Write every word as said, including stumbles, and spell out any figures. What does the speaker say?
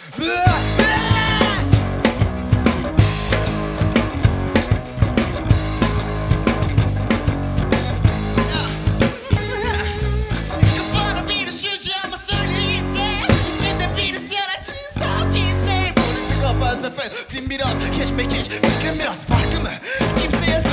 Kafana bir düşücü ama söyleyince İçinde birisi yaratçıysa bir şey. Politika felsefe tim biraz keşmekeş. Fikrim biraz farklı mı? Kimseye